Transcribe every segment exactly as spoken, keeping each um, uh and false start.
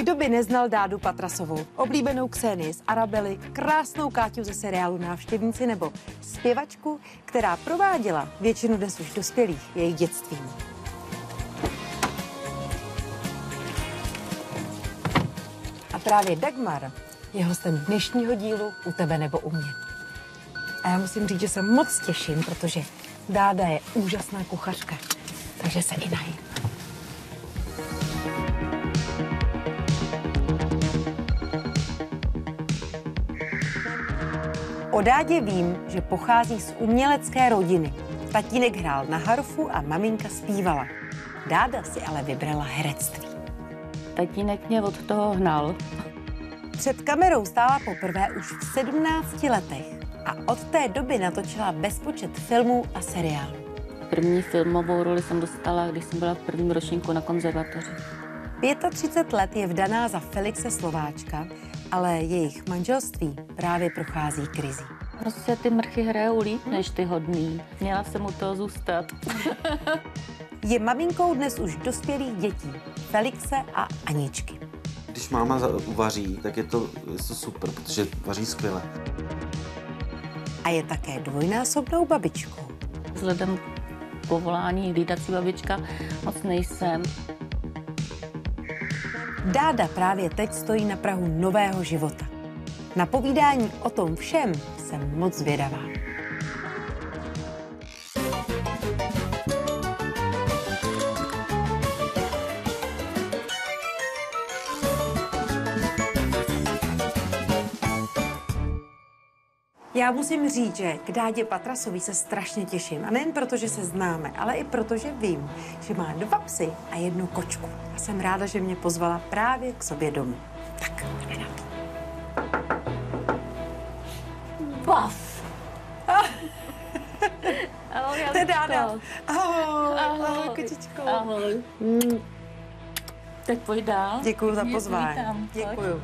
Kdo by neznal Dádu Patrasovou, oblíbenou Ksένii z Arabely, krásnou Káťu ze seriálu Návštěvníci nebo zpěvačku, která prováděla většinu dnes už dospělých jejich dětstvím. A právě Dagmar je hostem dnešního dílu U tebe nebo u mě. A já musím říct, že se moc těším, protože Dáda je úžasná kuchařka, takže se i najím. O Dádě vím, že pochází z umělecké rodiny. Tatínek hrál na harfu a maminka zpívala. Dáda si ale vybrala herectví. Tatínek mě od toho hnal. Před kamerou stála poprvé už v sedmnácti letech a od té doby natočila bezpočet filmů a seriálů. První filmovou roli jsem dostala, když jsem byla v prvním ročníku na konzervatoři. třicet pět let je vdaná za Felixe Slováčka, ale jejich manželství právě prochází krizí. Prostě ty mrchy hrajou líp než ty hodný. Měla jsem u toho zůstat. Je maminkou dnes už dospělých dětí, Felixe a Aničky. Když máma uvaří, tak je to, je to super, protože vaří skvěle. A je také dvojnásobnou babičkou. Vzhledem k povolání hlídací babička moc nejsem. Dáda právě teď stojí na prahu nového života. Na povídání o tom všem jsem moc zvědavá. Já musím říct, že k Dádě Patrasové se strašně těším. A nejen proto, že se známe, ale i proto, že vím, že má dva psy a jednu kočku. A jsem ráda, že mě pozvala právě k sobě domů. Tak, jdeme na to. Baf! Ahoj, To je Dáda. Ahoj, Ahoj, ahoj, kočičko. Ahoj. Mm. Tak pojď dál. Děkuju za pozvání. Vítám. Děkuju.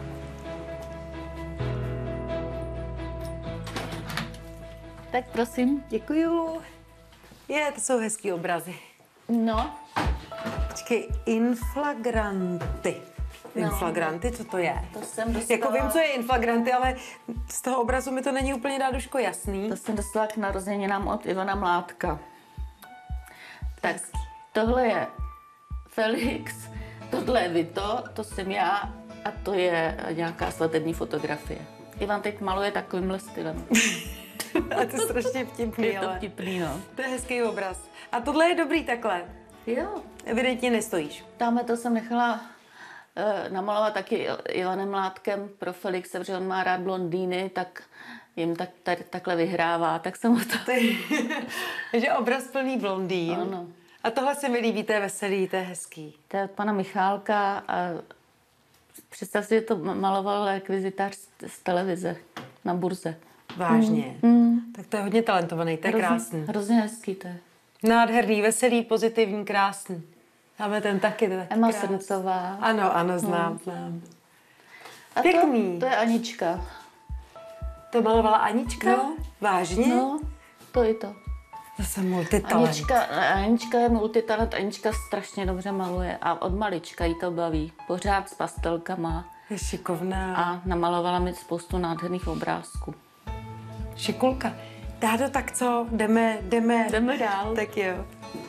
Tak prosím. Děkuju. Je, to jsou hezký obrazy. No. Počkej, inflagranty. Inflagranty, co to je? To jsem dostala. Jako vím, co je inflagranty, ale z toho obrazu mi to není úplně, Dáduško, jasný. To jsem dostala k narozeninám od Ivana Mládka. Tak tohle je Felix, tohle je Vito, to jsem já a to je nějaká svatební fotografie. Ivan teď maluje takovýmhle stylem. A to je strašně vtipný, Je to ale vtipný, no. to je hezký obraz. A tohle je dobrý takhle. Jo. Evidentně nestojíš. Tamhle to jsem nechala uh, namalovat taky Ivanem Mládkem pro Felixe, protože on má rád blondýny, tak jim tak, tady, takhle vyhrává, tak jsem ho to... Takže obraz plný blondýn. Ano. A tohle se mi líbí, to je veselý, to je hezký. To je od pana Michálka a představ si, že to maloval rekvizitář z, z televize na burze. Vážně. Mm, mm. Tak to je hodně talentovaný, to je Hrozně, krásný. hrozně hezký to je. Nádherný, veselý, pozitivní, krásný. Máme ten taky, to je taky Emma krásný. Srdcová. Ano, ano, znám, no. znám. A Pěkný. To, to je Anička. To malovala Anička? No. Vážně? No, to i to. To jsem multitalent. Anička, Anička je multitalent, Anička strašně dobře maluje a od malička jí to baví. Pořád s pastelkama. Je šikovná. A namalovala mi spoustu nádherných obrázků. Šikulka. Dádo, tak co? Jdeme, jdeme. Jdeme dál. Tak jo.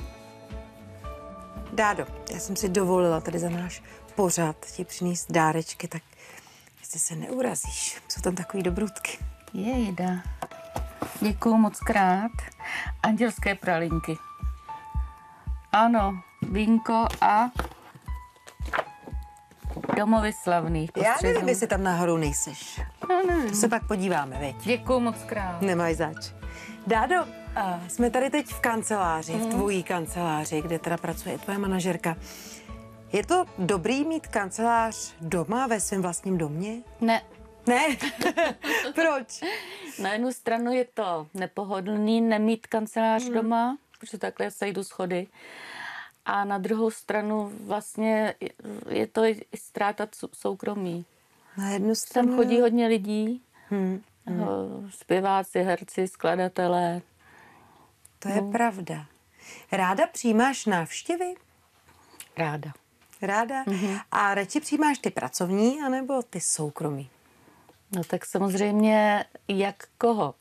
Dádo, já jsem si dovolila tady za náš pořad ti přinést dárečky, tak jestli se neurazíš. Jsou tam takový dobrutky. Jejda. Děkuju moc krát. Andělské pralinky. Ano, vínko a domovy slavných. Já nevím, jestli tam náhodou nejseš. No, nevím. To se pak podíváme, veď. Děkuju moc krát. Nemáš zač. Dádo, uh, jsme tady teď v kanceláři, v tvojí kanceláři, kde teda pracuje tvoje manažerka. Je to dobrý mít kancelář doma, ve svém vlastním domě? Ne. Ne? Proč? Na jednu stranu je to nepohodlný nemít kancelář hmm. doma, protože takhle sejdu schody. A na druhou stranu vlastně je to i ztráta soukromí. Na jednu stranu... Tam chodí hodně lidí, Hmm. Hmm. zpěváci, herci, skladatelé. To je no. pravda. Ráda přijímáš návštěvy? Ráda. Ráda? Mm-hmm. A radši přijímáš ty pracovní, anebo ty soukromí? No tak samozřejmě jak koho.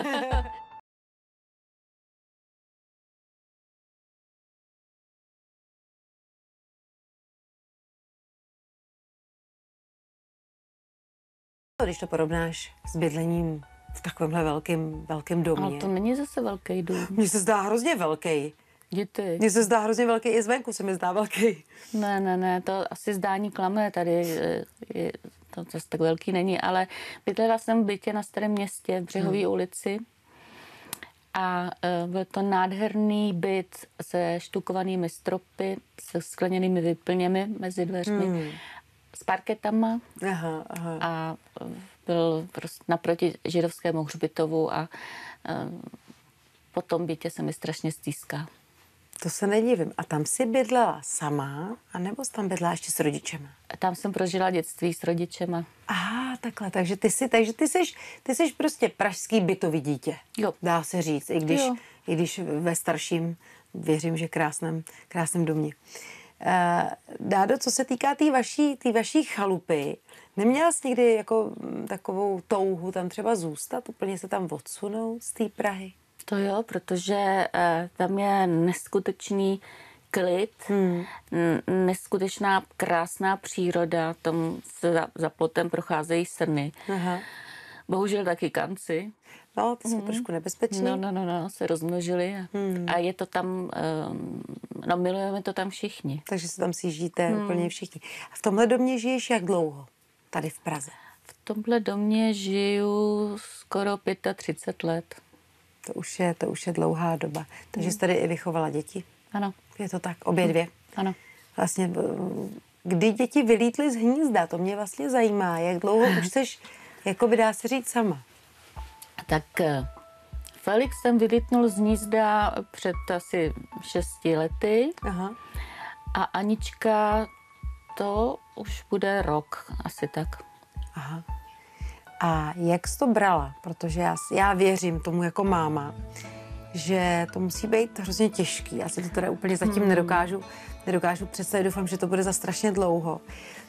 Když to porovnáš s bydlením v takovémhle velkém, velkém domě. Ale to není zase velký dům. Mně se zdá hrozně velký. Děti. Mně se zdá hrozně velký, i zvenku se mi zdá velký. Ne, ne, ne, to asi zdání klame, tady je, je, to zase tak velký není, ale bydlela jsem v bytě na Starém Městě v Břehové hmm. ulici a uh, byl to nádherný byt se štukovanými stropy, se skleněnými výplněmi mezi dveřmi, hmm. s parketama aha, aha. a byl prostě naproti židovskému hřbitovu a uh, po tom bytě se mi strašně stýská. To se nedivím. A tam jsi bydlela sama, anebo jsi tam bydlela ještě s rodičema? Tam jsem prožila dětství s rodičema. Aha, takhle. Takže ty jsi, takže ty jsi, ty jsi prostě pražský bytový dítě. Jo. Dá se říct, i když, Jo. i když ve starším, věřím, že krásném, krásném domě. Uh, Dádo, co se týká té tý vaší, tý vaší chalupy, neměla jsi někdy jako takovou touhu tam třeba zůstat, úplně se tam odsunout z té Prahy? To jo, protože eh, tam je neskutečný klid, hmm. n- neskutečná krásná příroda, tam se za, za plotem procházejí srny. Aha. Bohužel taky kanci. No, to jsou hmm. trošku nebezpečný. No, no, no, no, se rozmnožili a, hmm. a je to tam, um, no milujeme to tam všichni. Takže se tam sjíždíte hmm. úplně všichni. A v tomhle domě žiješ jak dlouho? Tady v Praze? V tomhle domě žiju skoro třicet pět let. To už je, to už je dlouhá doba. Takže jsi tady i vychovala děti? Ano. Je to tak? Obě dvě? Ano. Vlastně, kdy děti vylítly z hnízda, to mě vlastně zajímá. Jak dlouho už seš, jako by dá se říct, sama? Tak Felix jsem vylítnul z hnízda před asi šesti lety. Aha. A Anička, to už bude rok, asi tak. Aha. A jak jsi to brala? Protože já, já věřím tomu jako máma, že to musí být hrozně těžký. Já si to teda úplně zatím hmm. nedokážu, nedokážu představit. Doufám, že to bude za strašně dlouho.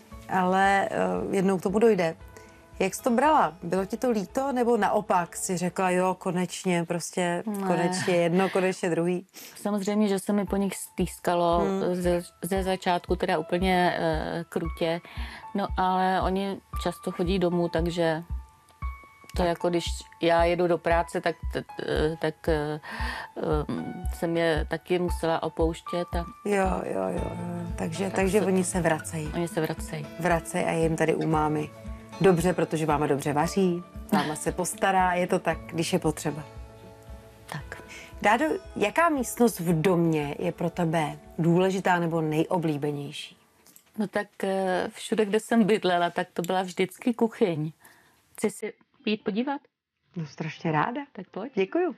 Ale uh, jednou k tomu dojde. Jak jsi to brala? Bylo ti to líto, nebo naopak si řekla, jo, konečně, prostě ne. konečně jedno, konečně druhý? Samozřejmě, že se mi po nich stýskalo hmm. ze, ze začátku teda úplně uh, krutě. No ale oni často chodí domů, takže to tak. Jako když já jedu do práce, tak, tak um, jsem je taky musela opouštět. A... Jo, jo, jo. Takže, tak takže se... oni se vracejí. Oni se vracejí. Vracejí a je jim tady u mámy dobře, protože máma dobře vaří, máma se postará, je to tak, když je potřeba. Tak. Dádo, jaká místnost v domě je pro tebe důležitá nebo nejoblíbenější? No tak všude, kde jsem bydlela, tak to byla vždycky kuchyň. Chci si jít podívat? No strašně ráda. Tak pojď. Děkuju.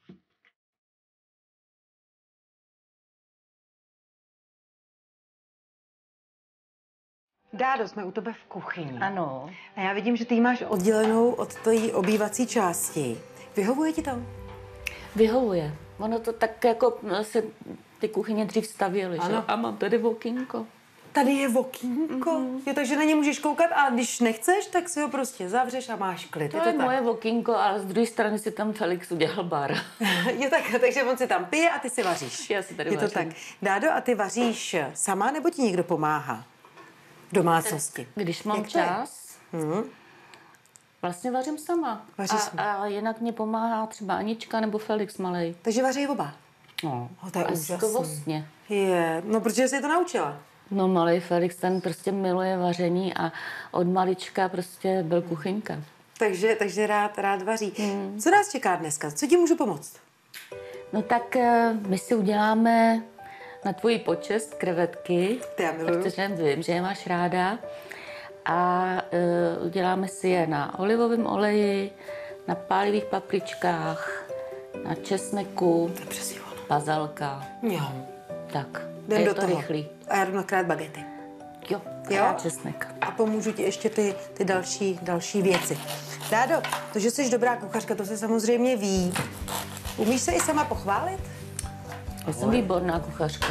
Dádo, jsme u tebe v kuchyni. Ano. A já vidím, že ty ji máš oddělenou od té obývací části. Vyhovuje ti to? Vyhovuje. Ono to tak jako se ty kuchyně dřív stavěly, že? A mám tady okýnko. Tady je okýnko? Mm-hmm. Jo, takže na ně můžeš koukat a když nechceš, tak si ho prostě zavřeš a máš klid. To je, je, to je moje tak? okýnko, ale z druhé strany si tam Felix udělal bar. Je tak, takže on si tam pije a ty si vaříš. Já si tady je vařím. to tak. Dádo, a ty vaříš sama, nebo ti někdo pomáhá v domácnosti? Když mám Jak čas, hmm. vlastně vařím sama. Vaříš a, a jinak mě pomáhá třeba Anička nebo Felix malej. Takže vaří oba? No, oh, to je úžasný. Vlastně. Je, no protože jsi to naučila. No malej Felix, ten prostě miluje vaření a od malička prostě byl kuchyňka. Takže, takže rád, rád vaří. Hmm. Co nás čeká dneska? Co ti můžu pomoct? No tak my si uděláme na tvoji počest krevetky, protože vím, že je máš ráda. A uh, uděláme si je na olivovém oleji, na pálivých papričkách, na česneku, bazalka. Jo. Tak, jdem je do to toho. rychlý. A já jdu nakrát bagety. Jo, jo? A česnek. A pomůžu ti ještě ty, ty další, další věci. Dádo, to, že jsi dobrá kuchařka, to se samozřejmě ví. Umíš se i sama pochválit? Já jsem výborná kuchařka.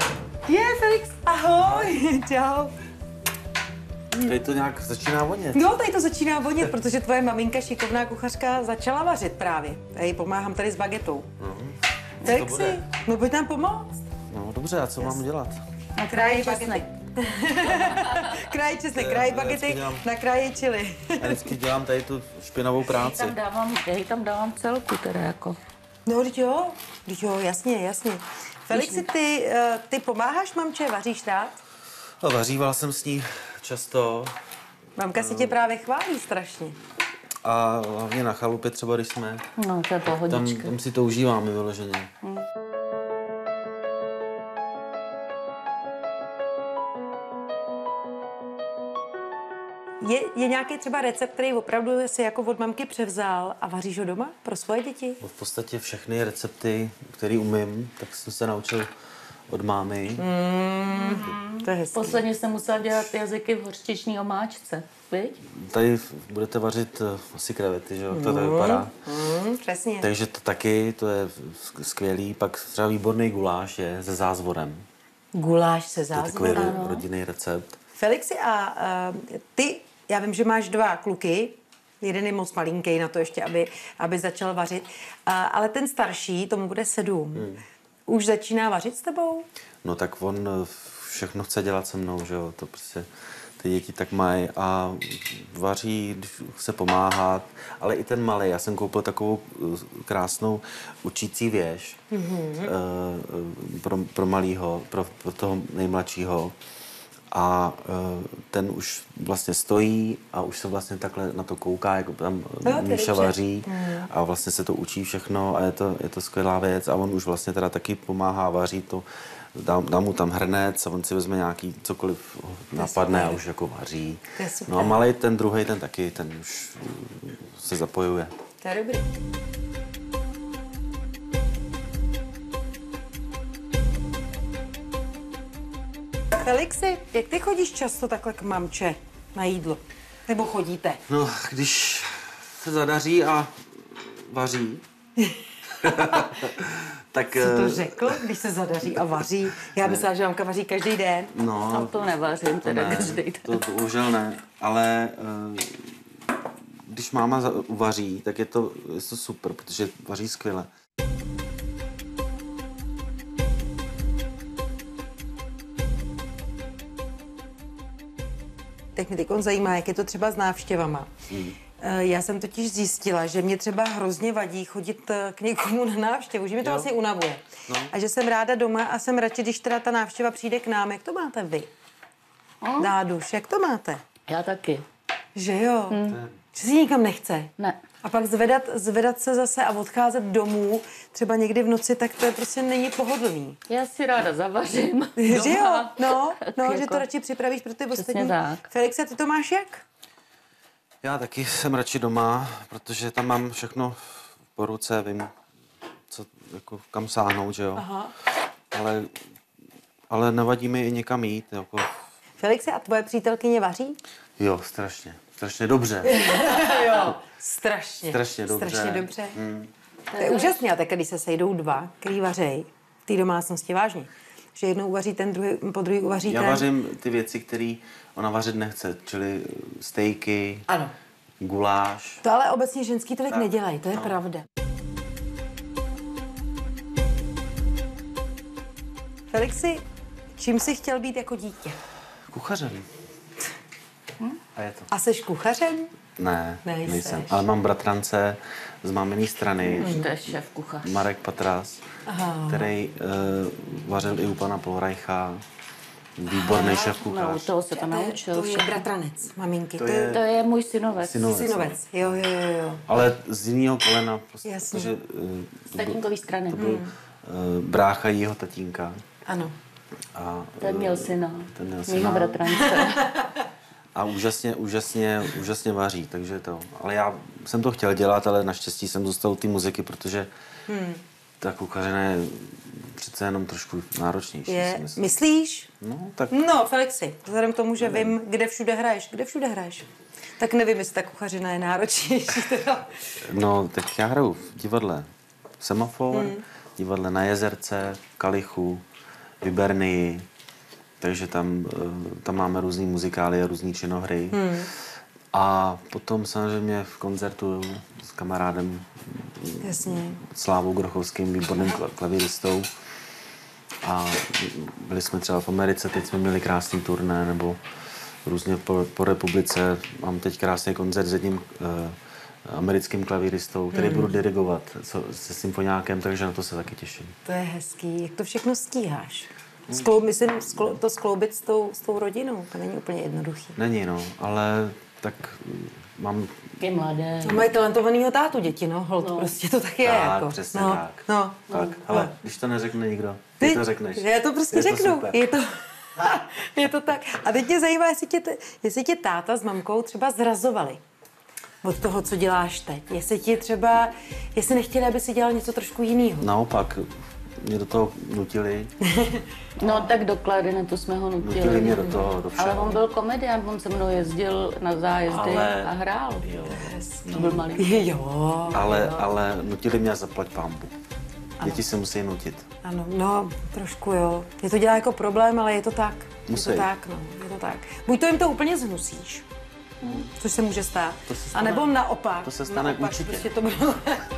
Je, Felix, ahoj, čau. Tady to nějak začíná vonět. Jo, tady to začíná vonět, protože tvoje maminka, šikovná kuchařka, začala vařit právě. Já jí pomáhám tady s bagetou. Mhm. Felixi, no pojď nám pomoct. No dobře, a co mám dělat? Na Kráji česnek. bagety. Kráji česnek, kráji bagety, dělám- na kráji chili. Já vždycky dělám tady tu špinavou práci. Tam dávám, já jí tam dávám celku teda jako. No, teď jo, teď jo, jasně, jasně. Felixi, ty, eh, ty pomáháš mamče, vaříš rád? A vaříval jsem s ní často Mamka si tě právě chválí strašně. a hlavně na chalupě třeba, když jsme, No, to je tam, pohodička. tam si to užíváme vyloženě. Je, je nějaký třeba recept, který opravdu si jako od mamky převzal a vaříš ho doma pro svoje děti? V podstatě všechny recepty, které umím, tak jsem se naučil od mámy. To je hezký. Posledně jsem musela dělat jazyky v hořčičný omáčce, viď? Tady budete vařit eh, asi krevety, že jo? To tak vypadá. Mm, přesně. Takže to taky, to je skvělý. Pak třeba výborný guláš je se zázvorem. Guláš se To je takový zázvorem. ro- rodinný recept. Felixi, a uh, ty, já vím, že máš dva kluky, jeden je moc malinký na to ještě, aby, aby začal vařit, uh, ale ten starší, tomu bude sedm, hmm. už začíná vařit s tebou? No tak on eh, všechno chce dělat se mnou, že jo? To prostě ty děti tak mají a vaří, když chce pomáhat, ale i ten malý. Já jsem koupil takovou eh, krásnou učící věž mm-hmm. pro, pro malýho, pro, pro toho nejmladšího. A uh, ten už vlastně stojí a už se vlastně takhle na to kouká, jako tam No, Míša dobře. vaří a vlastně se to učí všechno a je to, je to skvělá věc a on už vlastně teda taky pomáhá, vaří to, dám, dám mu tam hrnec a on si vezme nějaký cokoliv napadne a už jako vaří. To je super. No a malej ten druhý, ten taky, ten už uh, se zapojuje. To je dobrý. Felixi, jak ty chodíš často takhle k mamče na jídlo? Nebo chodíte? No, když se zadaří a vaří, tak... Co to eh, řekl, když se zadaří a vaří? Já myslela, že mamka vaří každý den. No, No, to nevařím to teda ne, každý den. to, to bohužel ne, ale eh, když máma za- uvaří, tak je to, je to super, protože vaří skvěle. Tak mě teď zajímá, jak je to třeba s návštěvama. Hmm. Já jsem totiž zjistila, že mě třeba hrozně vadí chodit eh, k někomu na návštěvu, že mě to Jo. vlastně unavuje. No. A že jsem ráda doma a jsem radši, když teda ta návštěva přijde k nám. Jak to máte vy? No. Dáduš, jak to máte? Já taky. Že jo? Hmm. Že si nikam nechce. Ne. A pak zvedat, zvedat se zase a odcházet domů, třeba někdy v noci, tak to je prostě není pohodlný. Já si ráda zavařím. Že jo? doma. No, no Tak že jako- to radši připravíš pro ty Přesně ostatní. tak. Felixe, ty to máš jak? Já taky jsem radši doma, protože tam mám všechno po ruce, vím, co, jako, kam sáhnout, že jo. Aha. Ale, ale nevadí mi i někam jít, jako, Felixe, a tvoje přítelkyně vaří? jo, strašně, strašně dobře. Jo. Strašně. Strašně dobře. Strašně dobře. Hmm. To je úžasné, a tak když se sejdou dva, který vařejí v té domácnosti vážně, že jednou uvaří ten, druhý, po druhý uvaří Já ten. vařím ty věci, které ona vařit nechce, čili stejky, Ano. guláš. To ale obecně ženský tolik Tak. nedělají, to je No. pravda. Felixi, čím jsi chtěl být jako dítě? Kuchařem. A je to. A seš kuchařem? Ne, Nejseš. nejsem. Ale mám bratrance z máminý strany, To je šéf kuchař. Marek Patras, Aha. který uh, vařil i u pana Polreicha. Výborný šéf No, kuchař. toho se to naučil. To je bratranec maminky. To To je je To je můj synovec. synovec. synovec. Jo, jo, jo, jo. Ale z jiného kolena, prostě, Jasně. protože uh, Z tatínkový strany. to byl uh, brácha jeho tatínka. Ano. A, Ten měl syna. Ten měl Mýho syna. bratrance. A úžasně, úžasně, úžasně vaří, takže to. Ale já jsem to chtěl dělat, ale naštěstí jsem zůstal u té muziky, protože hmm. ta kuchařina je přece jenom trošku náročnější. Je, si myslím. myslíš? No, tak No, Felixi, vzhledem k tomu, že vím, kde všude hraješ, kde všude hraješ, tak nevím, jestli ta kuchařina je náročnější. Teda. no, tak já hraju v divadle Semafor, hmm. divadle na Jezerce, Kalichu, Vybernii, takže tam, tam máme různý muzikály a různý činohry. Hmm. A potom samozřejmě v koncertu s kamarádem Jasně. Slávou Grochovským, výborným klavíristou. A byli jsme třeba v Americe, teď jsme měli krásný turné, nebo různě po, po republice. Mám teď krásný koncert s jedním eh, americkým klavíristou, který hmm. budu dirigovat co, se symfoniákem, takže na to se taky těším. To je hezký. Jak to všechno stíháš? Sklou, myslím, sklou, to skloubit s tou, s tou rodinou, to není úplně jednoduchý. Není, no, ale tak mám... Je mladé. A mají talentovanýho tátu děti, no, hold, no. Prostě to tak je. Tak, jako. přesně no, tak. No, tak. No, Ale no. když to neřekne nikdo, ty, ty to řekneš. Já to prostě je to řeknu. Super. Je to, je to tak. A teď mě zajímá, jestli tě, jestli tě táta s mamkou třeba zrazovali od toho, co děláš teď. Jestli ti třeba, jestli nechtěli, aby si dělal něco trošku jiného. Naopak, mě do toho nutili. No tak do klarinetu jsme ho nutili. Nutili mě do toho, do všeho. Ale on byl komediant, on se mnou jezdil na zájezdy ale... a hrál. Jo. To byl malý. Jo. Ale, jo. ale nutili mě zaplať pambu. Děti se musí nutit. Ano, no, trošku jo. Je to dělá jako problém, ale je to tak. Musí. Je to tak, no, je to tak. Buď to jim to úplně zhnusíš, hmm. což se může stát, to se stane, a nebo naopak. To se stane naopak, určitě. Prostě to bylo...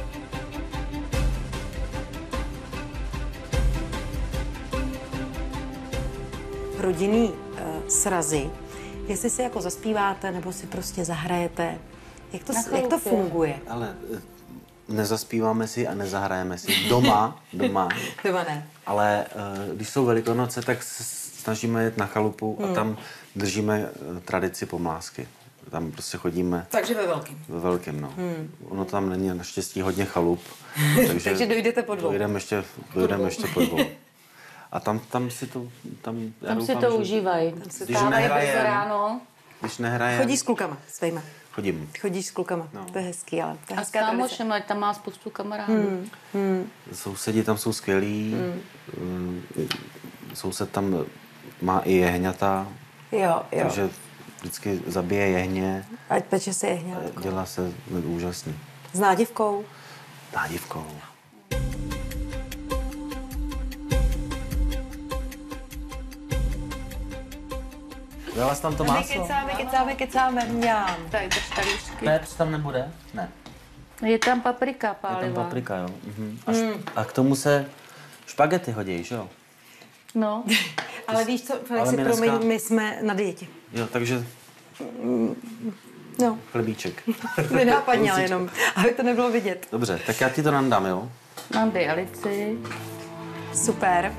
Rodinný uh, srazy, jestli si jako zaspíváte, nebo si prostě zahrajete, jak to, jak to funguje? Ale nezaspíváme si a nezahrajeme si doma, doma. Doma ne. Ale uh, když jsou Velikonoce, tak se snažíme jet na chalupu hmm. a tam držíme uh, tradici pomlásky. Tam prostě chodíme... Takže ve velkým. Ve velkým, no. Hmm. Ono tam není naštěstí hodně chalup. takže, takže dojdete po dvou. Dojdeme ještě, dojdeme ještě po dvou. A tam, tam si to... Tam, tam doufám, si to užívají. Když nehrajem, ráno. Když nehrajem... Chodíš s klukama svejma? Chodím. Chodíš s klukama, no. To je hezký, ale to je a s kámošem, ať tam má spoustu kamarádů. Hmm. Hmm. Sousedí tam jsou skvělí. Hmm. Soused tam má i jehňata. Jo, jo. Takže vždycky zabije jehně. Ať peče se jehňátko. Dělá se úžasný. S nádivkou? Nádivkou. Dala jsi tam to máslo? My kecáme, kecáme, kecáme, mňám. Tak drž talířky. Pepř tam nebude? Ne. Je tam paprika pálivá. Je tam paprika, jo. Mhm. A, mm. a k tomu se špagety hodí, že jo? No. Ale víš co, Felix, si promiň, dneska... my jsme na dietě. Jo, takže... No. Chlebíček. Nenápadně, ale jenom, aby to nebylo vidět. Dobře, tak já ti to nandám, jo? Nandej Alici. Super.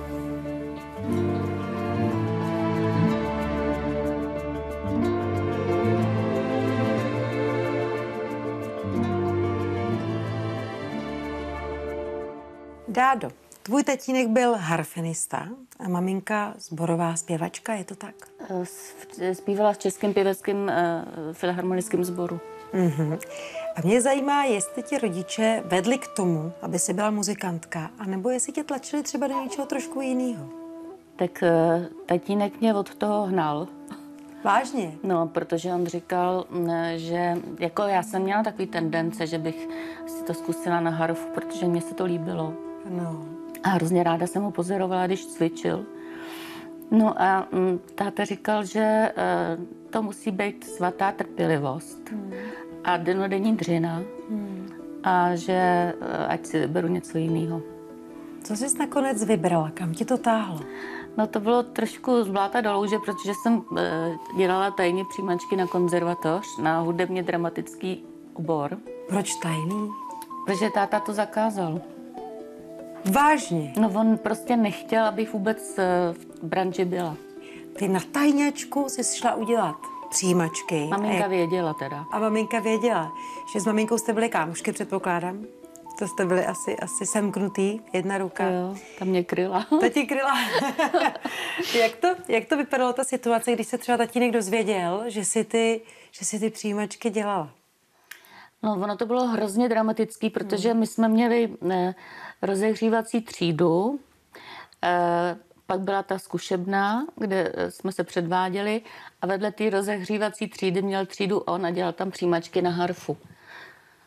Dádo, tvůj tatínek byl harfenista a maminka sborová zpěvačka, je to tak? Zpívala v Českém pěveckém uh, filharmonickém sboru. Uh-huh. A mě zajímá, jestli tě rodiče vedli k tomu, aby jsi byla muzikantka, anebo jestli tě tlačili třeba do něčeho trošku jiného. Tak uh, tatínek mě od toho hnal. Vážně? No, protože on říkal, že jako já jsem měla takový tendence, že bych si to zkusila na harfu, protože mně se to líbilo. No. A hrozně ráda jsem ho pozorovala, když cvičil. No a m, táta říkal, že uh, to musí být svatá trpělivost hmm. a dennodenní dřina hmm. a že uh, ať si vyberu něco jiného. Co jsi nakonec vybrala? Kam ti to táhlo? No to bylo trošku z bláta do louže, protože jsem uh, dělala tajně přijímačky na konzervatoř, na hudebně dramatický obor. Proč tajný? Protože táta to zakázal. Vážně? No on prostě nechtěl, abych vůbec v branži byla. Ty na tajňačku jsi šla udělat přijímačky. Maminka a věděla teda. A maminka věděla, že s maminkou jste byli kámošky, předpokládám. To jste byli asi, asi semknutý, jedna ruka. Jo, tam mě kryla. Ta ti kryla. jak, to, jak to vypadalo ta situace, když se třeba tatínek dozvěděl, že si ty, že si ty přijímačky dělala? No, ono to bylo hrozně dramatický, protože my jsme měli ne, rozehřívací třídu, e, pak byla ta zkušebná, kde jsme se předváděli a vedle té rozehřívací třídy měl třídu on a dělal tam přijímačky na harfu.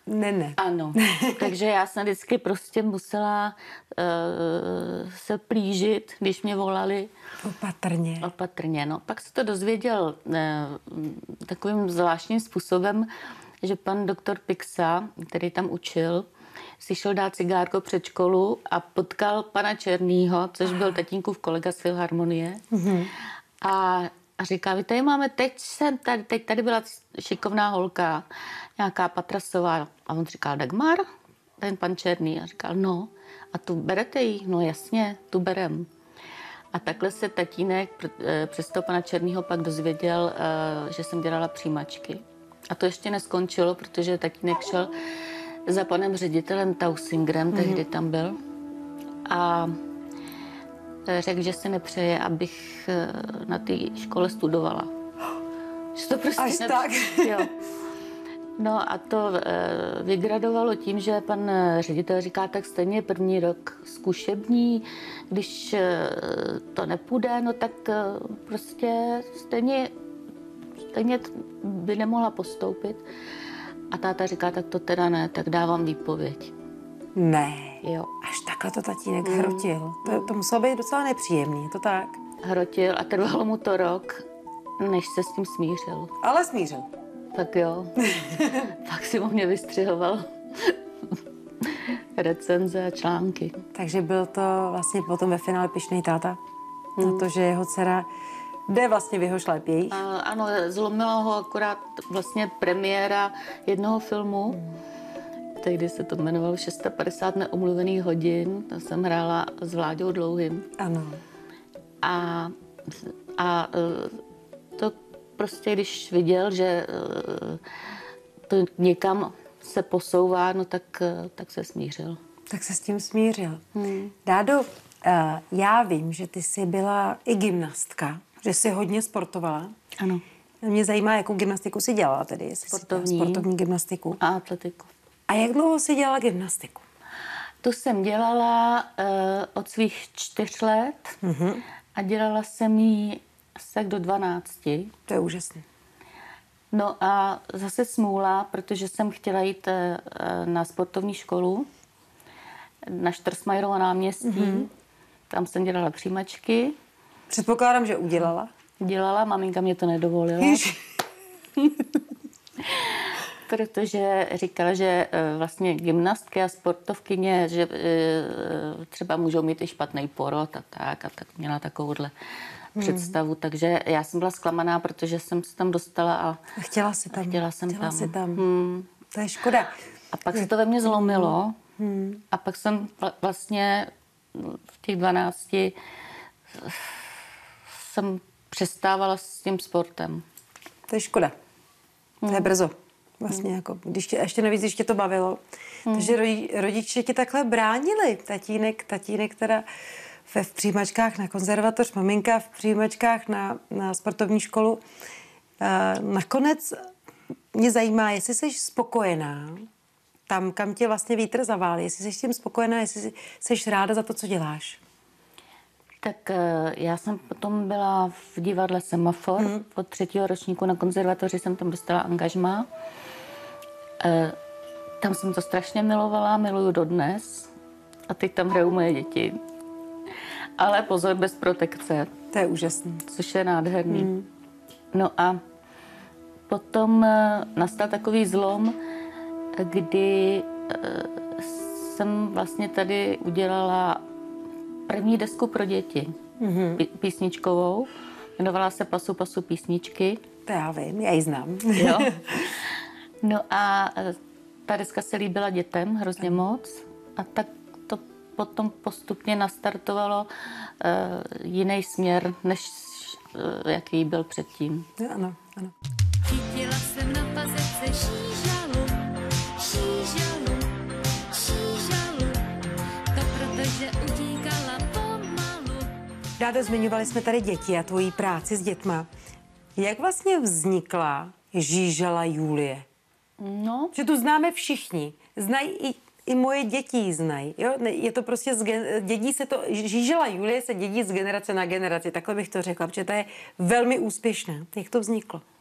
Ne, ne. Ano, takže já jsem vždycky prostě musela uh, se plížit, když mě volali. Opatrně. Opatrně, no. Pak se to dozvěděl uh, takovým zvláštním způsobem, že pan doktor Pixa, který tam učil, si šel dát cigárko před školu a potkal pana Černýho, což byl tatínkův kolega z Filharmonie. Mm-hmm. A, a říká, vy tady máme, teď jsem tady, teď tady byla šikovná holka, nějaká Patrasová. A on říkal, Dagmar? Ten pan Černý. A říkal, no, a tu berete jí? No jasně, tu berem. A takhle se tatínek přes toho pana Černýho pak dozvěděl, že jsem dělala přijímačky. A to ještě neskončilo, protože tatínek šel za panem ředitelem Tausingrem, mm-hmm. tehdy tam byl. A řekl, že si nepřeje, abych na té škole studovala. Že to prostě Až nepřeje. tak. Jo. No a to e, vygradovalo tím, že pan ředitel říká, tak stejně první rok zkušební, když e, to nepůjde, no tak e, prostě stejně, stejně by nemohla postoupit. A táta říká, tak to teda ne, tak dávám výpověď. Ne. Jo. Až takhle to tatínek mm. hrotil. To, to muselo být docela nepříjemný, je to tak? Hrotil a trvalo mu to rok, než se s tím smířil. Ale smířil. Tak jo. Pak si o mě vystřihoval recenze a články. Takže byl to vlastně potom ve finále pyšnej táta hmm. na to, že jeho dcera jde vlastně v jeho šlépějích. A, ano, zlomila ho akorát vlastně premiéra jednoho filmu. Hmm. Tehdy se to jmenovalo šest set padesát neomluvených hodin. Tam jsem hrála s Vláďou Dlouhým. Ano. A, a to prostě, když viděl, že to někam se posouvá, no tak, tak se smířil. Tak se s tím smířil. Hmm. Dádo, já vím, že ty jsi byla i gymnastka, že jsi hodně sportovala. Ano. Mě zajímá, jakou gymnastiku jsi dělala tedy. Jestli Sportovní. Sportovní gymnastiku. A atletiku. A jak dlouho jsi dělala gymnastiku? Tu jsem dělala uh, od svých čtyř let mm-hmm. a dělala jsem ji asi tak do dvanácti. To je úžasné. No a zase smůla, protože jsem chtěla jít uh, na sportovní školu na Štrsmajerova náměstí. Mm-hmm. Tam jsem dělala přijímačky. Předpokládám, že udělala. Dělala, maminka mě to nedovolila. Protože říkala, že vlastně gymnastky a sportovkyně, že třeba můžou mít i špatný porod a tak. A tak měla takovouhle hmm. představu. Takže já jsem byla zklamaná, protože jsem se tam dostala a chtěla si tam. Chtěla jsem chtěla tam. Si tam. Hmm. To je škoda. A pak se to ve mně zlomilo. Hmm. A pak jsem vlastně v těch dvanácti jsem přestávala s tím sportem. To je škoda. Hmm. To je brzo. Vlastně, hmm. jako, když tě, ještě navíc, když tě to bavilo. Hmm. Takže rodi, rodiče ti takhle bránili. Tatínek, tatínek teda ve v přijímačkách na konzervatoř, maminka v přijímačkách na, na sportovní školu. E, nakonec mě zajímá, jestli jsi spokojená tam, kam tě vlastně vítr zavál. Jestli jsi s tím spokojená, jestli jsi ráda za to, co děláš. Tak já jsem potom byla v divadle Semafor. Hmm. Od třetího ročníku na konzervatoři jsem tam dostala angažmá. E, tam jsem to strašně milovala, miluju dodnes. A teď tam hrajou moje děti. Ale pozor, bez protekce. To je úžasné. Což je nádherný. Hmm. No a potom nastal takový zlom, kdy jsem vlastně tady udělala první desku pro děti, mm-hmm. písničkovou. Jmenovala se Pasu, pasu písničky. To já vím, já ji znám. Jo. No a ta deska se líbila dětem hrozně moc a tak to potom postupně nastartovalo uh, jiný směr, než uh, jaký byl předtím. Ano, ano. Chytila jsem na pazece šížalu, šížalu, šížalu, to protože utíkala pomalu. Dádo, zmiňovali jsme tady děti a tvojí práci s dětma. Jak vlastně vznikla Žížala Julie? No. Že tu známe všichni. Znají i, i moje děti ji znají. Jo? Je to prostě, z gen, dědí se to, Žížala Julie se dědí z generace na generaci. Takhle bych to řekla, protože to je velmi úspěšné. Jak to vzniklo?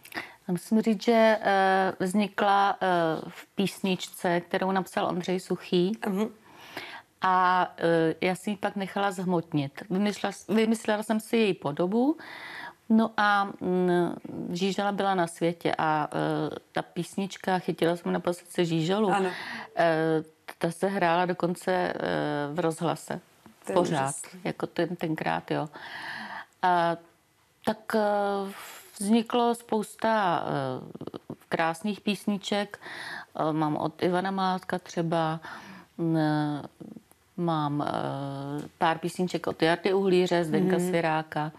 Musím říct, že uh, vznikla uh, v písničce, kterou napsal Ondřej Suchý. Uh-huh. A uh, já si ji pak nechala zhmotnit. Vymyslela, vymyslela jsem si její podobu. No a mm, Žížala byla na světě a uh, ta písnička Chytila jsem na pasece žížalu. Ano. Uh, ta se hrála dokonce uh, v rozhlase. Pořád. Jako ten, tenkrát, jo. A, tak uh, vzniklo spousta uh, krásných písniček. Uh, mám od Ivana Mládka třeba, uh, mám uh, pár písniček od Jardy Uhlíře, Zdenka mm. Sviráka.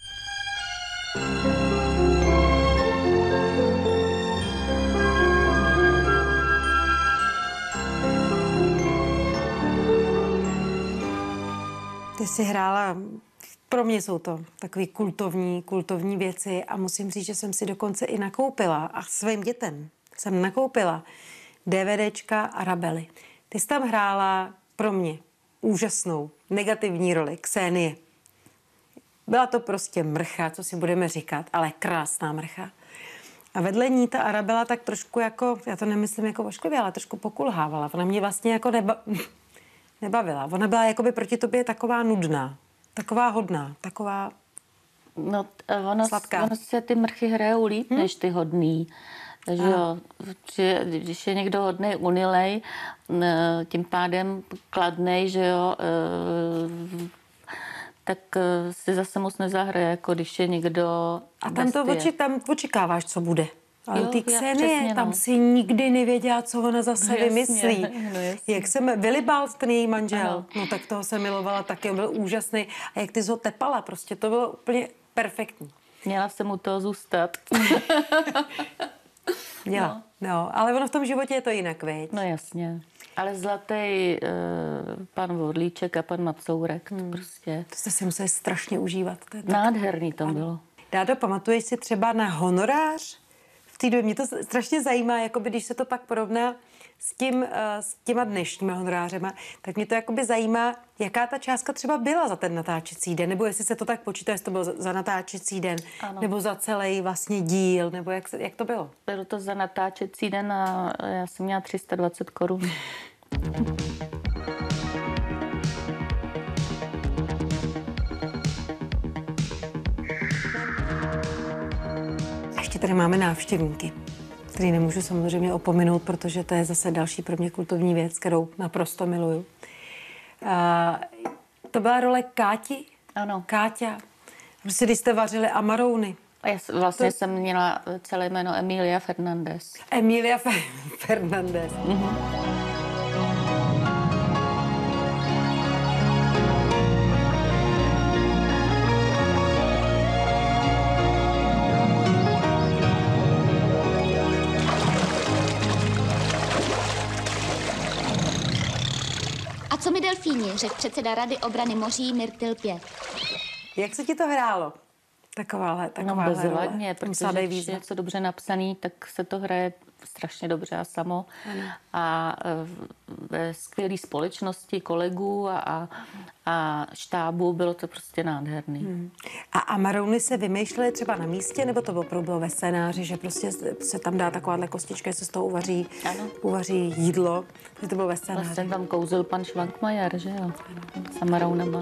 Ty jsi hrála, pro mě jsou to takové kultovní, kultovní věci a musím říct, že jsem si dokonce i nakoupila a svým dětem jsem nakoupila DVDčka Arabely. Ty jsi tam hrála pro mě úžasnou negativní roli Ksenie. Byla to prostě mrcha, co si budeme říkat, ale krásná mrcha. A vedle ní ta Arabela tak trošku jako, já to nemyslím jako ošklivě, ale trošku pokulhávala. Ona mě vlastně jako neba, nebavila. Ona byla jakoby proti tobě taková nudná, taková hodná, taková no, ono, sladká. Ono se ty mrchy hrajou líp, hmm? než ty hodný. Že jo, že, když je někdo hodnej, unilej, tím pádem kladnej, že jo, tak si zase moc nezahraje, jako když je někdo a tam to oči, tam očekáváš, co bude. Ale ty Ksenie, no. tam si nikdy nevěděla, co ona zase no, jasně, vymyslí. No, jak jsem vylibal ten její manžel, ano. No tak toho jsem milovala taky, on byl úžasný. A jak ty jsi ho tepala, prostě to bylo úplně perfektní. Měla jsem u toho zůstat. Měla, no. no. Ale ono v tom životě je to jinak, veď? No jasně. Ale zlatý uh, pan Vodlíček a pan Macourek, hmm. to prostě... To jste si museli strašně užívat. To je tak... Nádherný to bylo. Dádo, pamatuješ si třeba na honorář? V té době mě to strašně zajímá, jakoby, když se to pak porovná s, tím, uh, s těma dnešníma honorářema, tak mě to jakoby zajímá, jaká ta částka třeba byla za ten natáčecí den, nebo jestli se to tak počítá, jestli to bylo za, za natáčecí den, ano. nebo za celý vlastně díl, nebo jak, jak to bylo? Bylo to za natáčecí den a já jsem měla tři sta dvacet korun. Ještě tady máme návštěvníky, který nemůžu samozřejmě opominout, protože to je zase další pro mě kultovní věc, kterou naprosto miluju. A to byla role Káti? Ano. Káťa. Prostě když jste vařili amarouny. A já vlastně to... jsem měla celé jméno Emilia Fernandez. Emilia Fe- Fernandez. Mm-hmm. Co mi delfíni, řekl předseda Rady obrany moří Myrtil pět. Jak se ti to hrálo? Takováhle, takováhle no bezvadně, protože když je něco dobře napsaný, tak se to hraje strašně dobře a samo. Ano. A ve skvělé společnosti kolegů a, a štábu bylo to prostě nádherný. Hmm. A amarouny se vymýšlely třeba na místě, nebo to opravdu bylo ve scénáři, že prostě se tam dá takováhle kostička, se z toho uvaří, uvaří jídlo, že to bylo ve scénáři. Vlastně tam kouzil pan Švankmajer, že jo, s amarounama.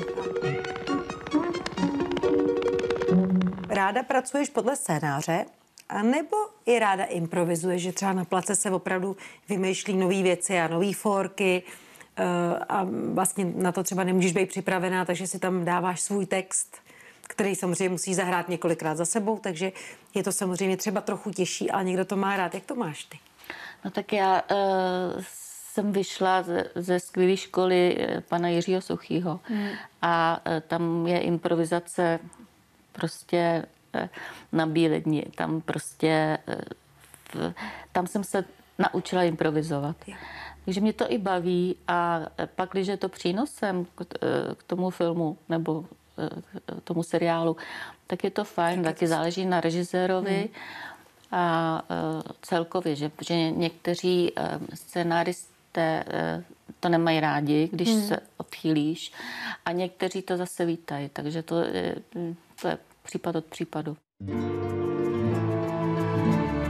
Ráda pracuješ podle scénáře, a nebo i ráda improvizuješ, že třeba na place se opravdu vymýšlí nové věci a nové forky a vlastně na to třeba nemůžeš být připravená, takže si tam dáváš svůj text, který samozřejmě musí zahrát několikrát za sebou, takže je to samozřejmě třeba trochu těžší, ale někdo to má rád. Jak to máš ty? No tak já uh, jsem vyšla ze, ze skvělé školy pana Jiřího Suchýho hmm. a uh, tam je improvizace prostě na Bíledni. Tam prostě, tam jsem se naučila improvizovat. Takže mě to i baví a pak, když je to přínosem k tomu filmu nebo k tomu seriálu, tak je to fajn, taky záleží na režisérovi hmm. a celkově, že, že někteří scenáristé to nemají rádi, když hmm. se odchýlíš a někteří to zase vítají, takže to je, to je případ od případu.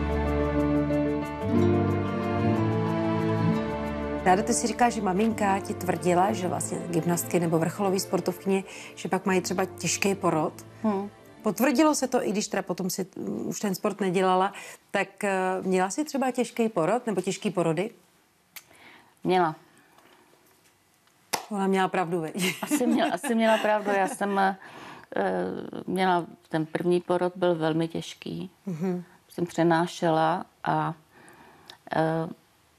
Dádo, ty si říkáš, že maminka ti tvrdila, že vlastně gymnastky nebo vrcholový sportovkyně, že pak mají třeba těžký porod. Hmm. Potvrdilo se to, i když teda potom si už ten sport nedělala, tak uh, měla jsi třeba těžký porod nebo těžký porody? Měla. Ona měla pravdu, veď? Asi měla, asi měla pravdu. Já jsem uh, měla, ten první porod byl velmi těžký. Mm-hmm. Jsem přenášela a uh,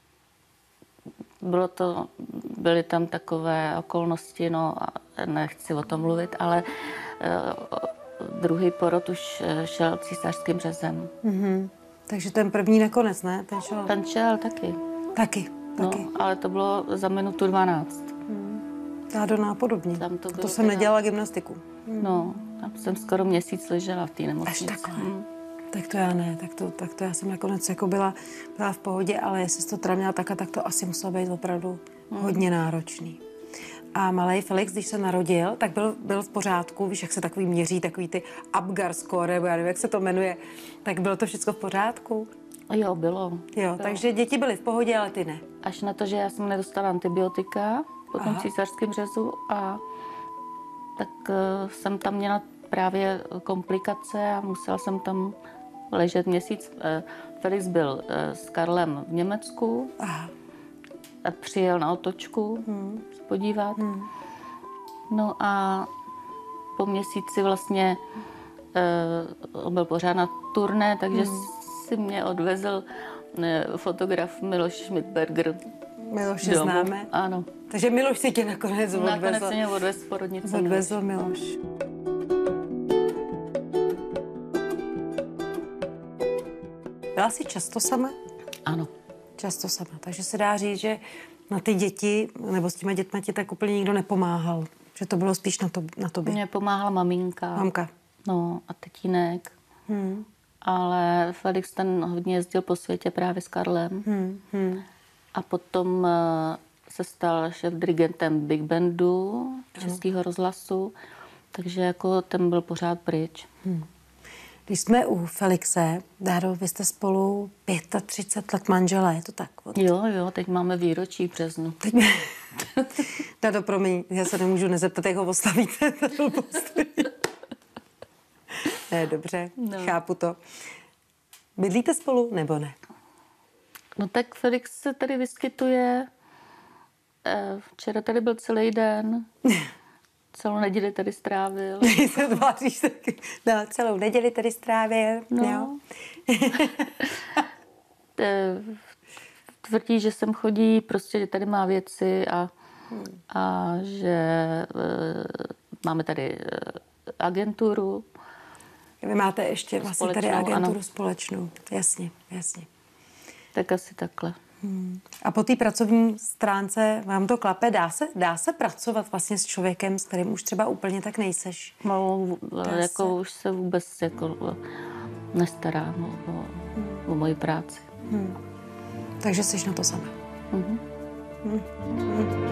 bylo to, byly tam takové okolnosti, no nechci o tom mluvit, ale uh, druhý porod už šel císařským řezem. Mm-hmm. Takže ten první nakonec, ne? Ten šel? Ten šel taky. Taky, taky. No, ale to bylo za minutu dvanáct. Dádo nápodobně. Tam to, to jsem teda... nedělala gymnastiku. Hmm. No, tam jsem skoro měsíc ležela v té nemocnici. Až takhle. Hmm. Tak to já ne, tak to, tak to já jsem nakonec jako byla, byla v pohodě, ale jestli jsi to teda měla tak a tak to asi muselo být opravdu hmm. hodně náročný. A malej Felix, když se narodil, tak byl, byl v pořádku, víš, jak se takový měří, takový ty Apgar score, nebo já nevím, jak se to jmenuje, tak bylo to všechno v pořádku? Jo, bylo. Jo, bylo. Takže děti byly v pohodě, ale ty ne. Až na to, že já jsem nedostala antibiotika po tom císařském řezu a tak uh, jsem tam měla právě komplikace a musela jsem tam ležet měsíc. Uh, Felix byl uh, s Karlem v Německu. Aha. A přijel na otočku hmm. se podívat. Hmm. No a po měsíci vlastně uh, on byl pořád na turné, takže hmm. si mě odvezl uh, fotograf Miloš Schmidberger. Miloše známe? Ano. Takže Miloš si tě nakonec odvezl. Nakonec si mě odvezl z porodnice. Odvezl Miloš. Byla jsi často sama? Ano. Často sama. Takže se dá říct, že na ty děti, nebo s těma dětma ti tak úplně nikdo nepomáhal. Že to bylo spíš na, to, na tobě. Mně pomáhala maminka. Mamka. No a tatínek. Hmm. Ale Felix ten hodně jezdil po světě právě s Karlem. Hmm. Hmm. A potom se stal šéf-dirigentem Big Bandu Českého rozhlasu. Takže jako ten byl pořád pryč. Hmm. Když jsme u Felixe, Dádo, vy jste spolu třicet pět let manželé, je to tak? Od... Jo, jo, teď máme výročí v březnu. Teď... Dádo, promiň, já se nemůžu nezeptat, jak ho postavíte. Ne, dobře, no. Chápu to. Bydlíte spolu, nebo ne? No tak Felix se tady vyskytuje. Včera tady byl celý den. Celou neděli tady strávil. Se tváříš taky. No, celou neděli tady strávil. No. Tvrdí, že sem chodí, prostě, že tady má věci a, a že máme tady agenturu. Vy máte ještě vlastně tady agenturu ano. společnou. Jasně, jasně. Tak asi takhle. Hmm. A po té pracovní stránce vám to klape? Dá se, dá se pracovat vlastně s člověkem, s kterým už třeba úplně tak nejseš? No, jako se. Už se vůbec jako nestará o, o, hmm. o moji práci. Hmm. Takže jsi na to sama? Hmm. Hmm. Hmm.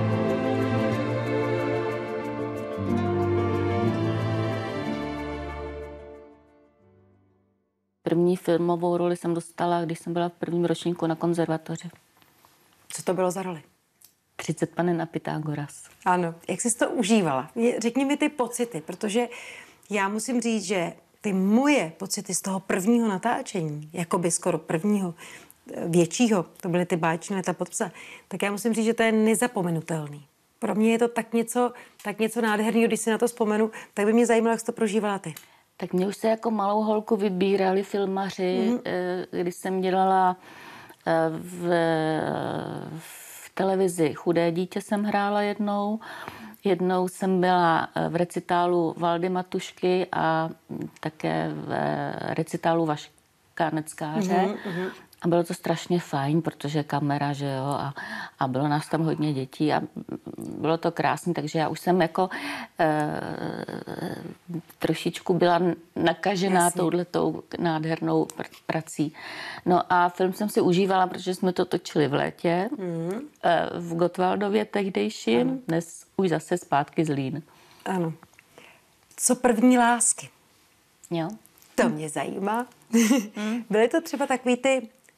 První filmovou roli jsem dostala, když jsem byla v prvním ročníku na konzervatoři. Co to bylo za roli? třicet panen na Pythagoras. Ano. Jak jsi to užívala? Řekni mi ty pocity, protože já musím říct, že ty moje pocity z toho prvního natáčení, jakoby skoro prvního, většího, to byly ty báječné ta podpsa, tak já musím říct, že to je nezapomenutelný. Pro mě je to tak něco, tak něco nádherného, když si na to vzpomenu, tak by mě zajímalo, jak jsi to prožívala ty. Tak mě už se jako malou holku vybírali filmaři, mm. když jsem dělala v, v televizi Chudé dítě jsem hrála jednou. Jednou jsem byla v recitálu Valdy Matušky a také v recitálu Vaška Neckáře. Mm-hmm. A bylo to strašně fajn, protože kamera, že jo, a, a bylo nás tam hodně dětí a bylo to krásné, takže já už jsem jako e, trošičku byla nakažená Jasně. touhletou nádhernou pr- prací. No a film jsem si užívala, protože jsme to točili v létě mm. e, v Gottwaldově tehdejším, ano. Dnes už zase zpátky Zlín. Ano. Co první lásky? Jo. To mě zajímá. Mm. Byly to třeba takový ty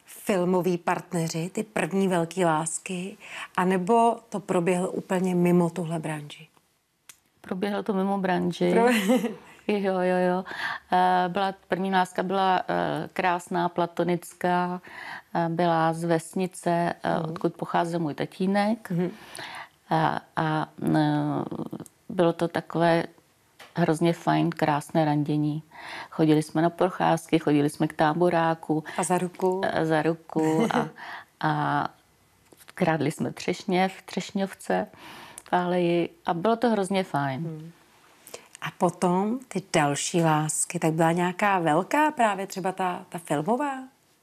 filmoví partneři, ty první velké lásky, anebo to proběhlo úplně mimo tuhle branži? Proběhlo to mimo branži. Pro... jo, jo, jo. Byla, první láska byla krásná, platonická, byla z vesnice, mm. odkud pocházel můj tatínek. Mm. A, a bylo to takové hrozně fajn, krásné randění. Chodili jsme na procházky, chodili jsme k táboráku. A za ruku. A za ruku a, a krádli jsme třešně v Třešňovce v Aleji a bylo to hrozně fajn. Hmm. A potom ty další lásky, tak byla nějaká velká právě třeba ta, ta filmová?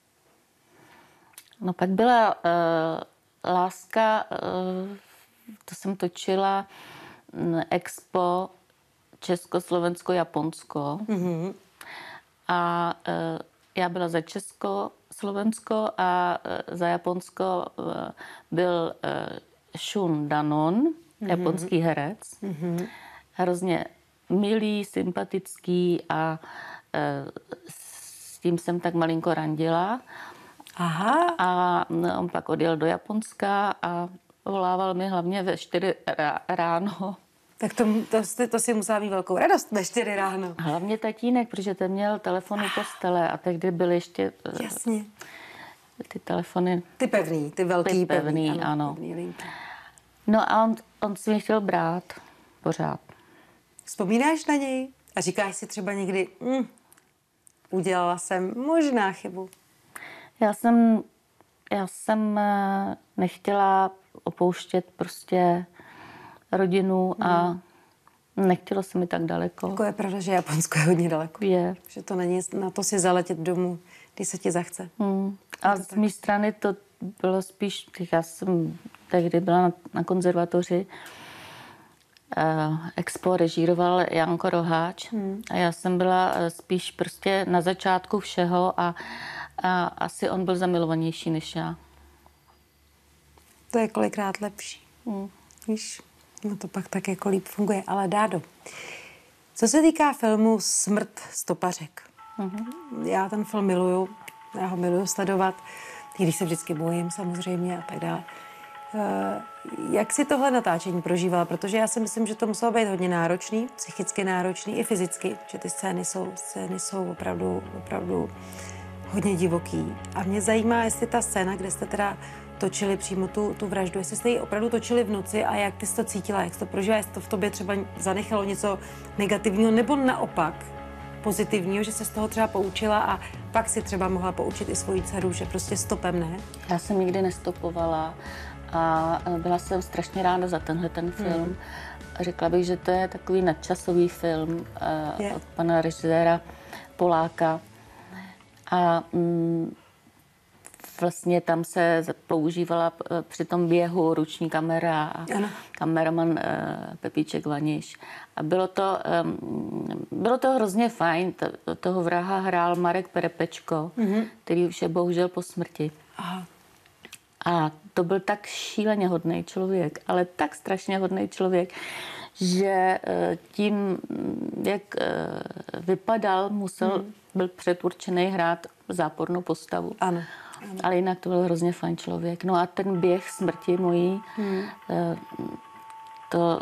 No pak byla uh, láska, uh, to jsem točila um, Expo Česko, Japonsko. Mm-hmm. A uh, já byla za Česko, Slovensko a uh, za Japonsko uh, byl uh, Shun Danon, mm-hmm. japonský herec. Mm-hmm. Hrozně milý, sympatický a uh, s tím jsem tak malinko randila. Aha. A no, on pak odjel do Japonska a volával mi hlavně ve čtyři ráno. Tak to, to, to si musela mít velkou radost ve čtyři ráno. Hlavně tatínek, protože ten měl telefon u postele a tehdy byly ještě... Jasně. Ty telefony... Ty pevný, ty velký ty pevný. pevný, ano. Pevný no a on, on si mě chtěl brát pořád. Vzpomínáš na něj? A říkáš si třeba někdy, mm, udělala jsem možná chybu. Já jsem, já jsem nechtěla opouštět prostě rodinu a nechtělo se mi tak daleko. Jako je pravda, že Japonsko je hodně daleko. Je. Že to není na to si zaletět domů, když se ti zachce. Hmm. A z mé strany to bylo spíš, já jsem tehdy byla na, na konzervatoři, uh, Expo režíroval Janko Roháč hmm. a já jsem byla spíš prostě na začátku všeho a, a asi on byl zamilovanější než já. To je kolikrát lepší. Hmm. Víš, no to pak tak jako líp funguje. Ale Dádo, co se týká filmu Smrt stopařek. Mm-hmm. Já ten film miluju, já ho miluju sledovat, i když se vždycky bojím samozřejmě a tak dále. Uh, jak si tohle natáčení prožívala? Protože já si myslím, že to muselo být hodně náročný, psychicky náročný i fyzicky, že ty scény jsou, scény jsou opravdu, opravdu hodně divoký. A mě zajímá, jestli ta scéna, kde jste teda točili přímo tu, tu vraždu, jestli jste ji opravdu točili v noci a jak ty jsi to cítila, jak jsi to prožila, jestli to v tobě třeba zanechalo něco negativního, nebo naopak pozitivního, že se z toho třeba poučila a pak si třeba mohla poučit i svoji dceru, že prostě stopem ne? Já jsem nikdy nestopovala a byla jsem strašně ráda za tenhle ten film. Hmm. Řekla bych, že to je takový nadčasový film uh, od pana režiséra Poláka. A mm, vlastně tam se používala při tom běhu ruční kamera a ano. kameraman uh, Pepíček Vaniš. A bylo to, um, bylo to hrozně fajn. To, toho vraha hrál Marek Perepečko, mm-hmm. který už je bohužel po smrti. Aha. A to byl tak šíleně hodný člověk, ale tak strašně hodný člověk, že tím, jak vypadal, musel, mm. byl předurčený hrát zápornou postavu. Ano. Ano. Ale jinak to byl hrozně fajn člověk. No a ten běh smrti mojí, mm. to,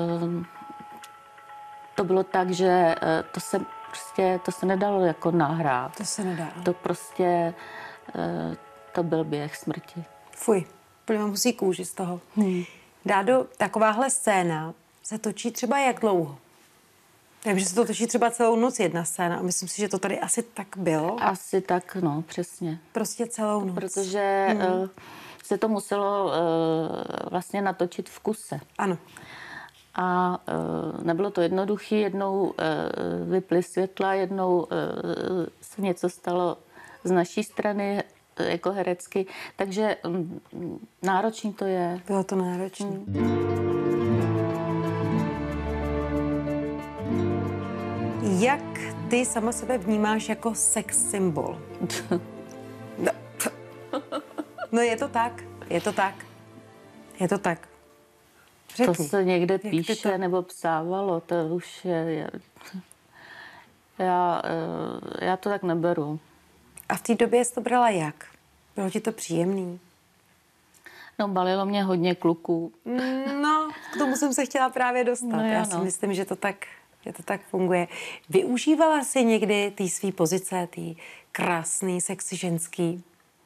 to bylo tak, že to se prostě, to se nedalo jako nahrát. To se nedá. To prostě, to byl běh smrti. Fuj, plně musí kůži z toho. Hmm. Dádo, takováhle scéna se točí třeba jak dlouho? Já vím, že se to točí třeba celou noc jedna scéna a myslím si, že to tady asi tak bylo. Asi tak, no, přesně. Prostě celou noc. Protože hmm. uh, se to muselo uh, vlastně natočit v kuse. Ano. A uh, nebylo to jednoduché, jednou uh, vyply světla, jednou uh, se něco stalo z naší strany, jako herecky, takže um, náročný to je. Bylo to náročné. Hmm. Jak ty sama sebe vnímáš jako sex symbol? No. no je to tak, je to tak, je to tak. Řekni. To se někde Jak píše to... nebo psávalo, to už je... je... Já, já to tak neberu. A v té době jsi to brala jak? Bylo ti to příjemný? No, balilo mě hodně kluků. No, k tomu jsem se chtěla právě dostat. No, Já jo, si no. myslím, že to tak, že to tak funguje. Využívala jsi někdy ty svý pozice, ty krásný, sexy ženský?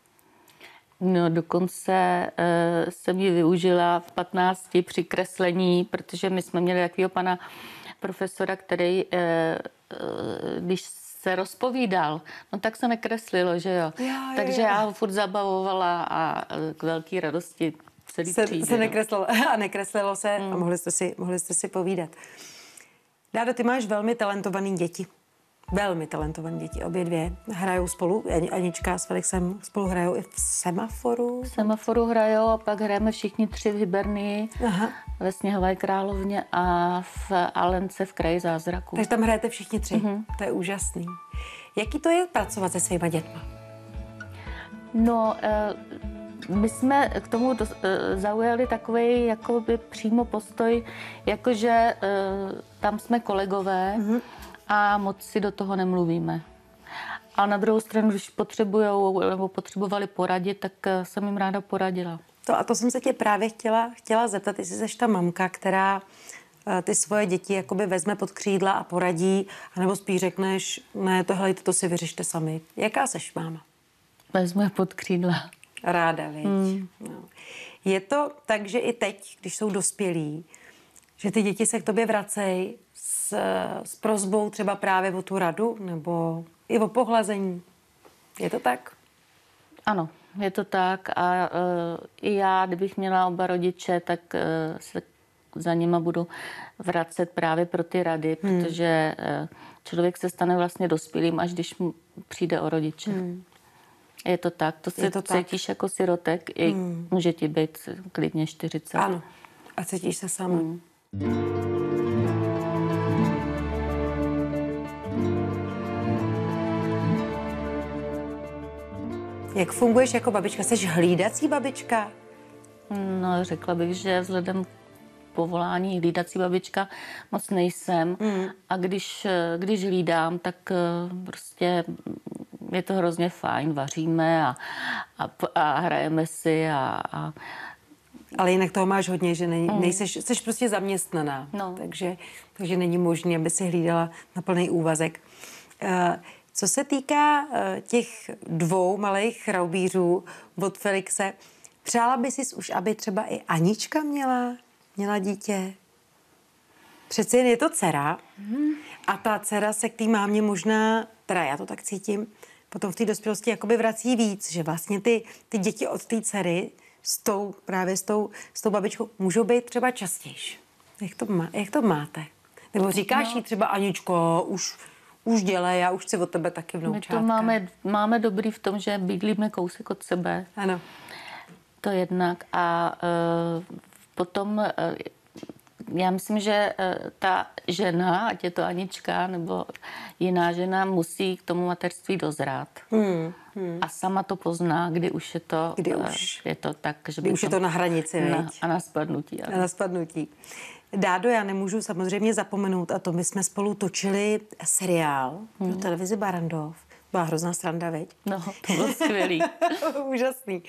No, dokonce uh, jsem ji využila v patnácti při kreslení, protože my jsme měli takového pana profesora, který, uh, uh, když se rozpovídal, no tak se nekreslilo, že jo. Jo, jo, Takže jo. já ho furt zabavovala a uh, k velké radosti celý Se, třídy. se no. nekreslilo a nekreslilo se mm. a mohli jste, si, mohli jste si povídat. Dádo, ty máš velmi talentovaný děti. Velmi talentované děti, obě dvě. Hrajou spolu, Anička s Felixem spolu hrajou i v Semaforu. V Semaforu hrajou a pak hrajeme všichni tři v Hybernii, Aha. ve Sněhové královně a v Alence v kraji zázraku. Takže tam hrajete všichni tři. Mm-hmm. To je úžasný. Jaký to je pracovat se svýma dětma? No, eh, my jsme k tomu dos- eh, zaujali takový jakoby přímo postoj, jakože eh, tam jsme kolegové mm-hmm. a moc si do toho nemluvíme. A na druhou stranu, když potřebujou nebo potřebovali poradit, tak eh, jsem jim ráda poradila. To, a to jsem se tě právě chtěla, chtěla zeptat, jestli jsi ta mamka, která eh, ty svoje děti jakoby vezme pod křídla a poradí, anebo spíš řekneš, ne, tohle to si vyřešte sami. Jaká seš máma? Vezmu je pod křídla. Ráda, viď? Mm. No. Je to tak, že i teď, když jsou dospělí, že ty děti se k tobě vracejí s, s prosbou třeba právě o tu radu, nebo i o pohlazení. Je to tak? Ano, je to tak a uh, i já, kdybych měla oba rodiče, tak uh, se za nima budu vracet právě pro ty rady, hmm. protože uh, člověk se stane vlastně dospělým, až když mu přijde o rodiče. Hmm. Je to tak, to se to cítíš tak. Jako sirotek, i hmm. může ti být klidně čtyřicet. Ano, a cítíš se sama. Hmm. Jak funguješ jako babička? Jsi hlídací babička? No, řekla bych, že vzhledem k povolání hlídací babička moc nejsem. Mm. A když, když hlídám, tak prostě je to hrozně fajn. Vaříme a, a, a hrajeme si. A, a... Ale jinak toho máš hodně, že nej, mm. nejseš, jsi prostě zaměstnaná. No. Takže, takže není možné, aby si hlídala na plný úvazek. Uh, Co se týká uh, těch dvou malých raubířů od Felixe, přála by si už, aby třeba i Anička měla, měla dítě? Přeci jen je to dcera hmm. a ta dcera se k té mámě možná, teda já to tak cítím, potom v té dospělosti jakoby vrací víc, že vlastně ty, ty děti od té dcery s tou, právě s tou, s tou babičkou můžou být třeba častější. Jak to, má, jak to máte? Nebo říkáš no. jí třeba Aničko, už... Už dělej, já už chci od tebe taky vnoučátka. My to máme, máme dobrý v tom, že bydlíme kousek od sebe. Ano. To jednak. A uh, potom uh, já myslím, že uh, ta žena, ať je to Anička nebo jiná žena, musí k tomu mateřství dozrát. Hmm, hmm. A sama to pozná, kdy už je to, kdy uh, už, je to tak, že kdy by už to, je to na hranici, na, a na spadnutí. A na spadnutí. Dádo, já nemůžu samozřejmě zapomenout, a to my jsme spolu točili seriál hmm. pro televizi Barrandov. Byla hrozná sranda, veď? No, to bylo skvělý. Úžasný.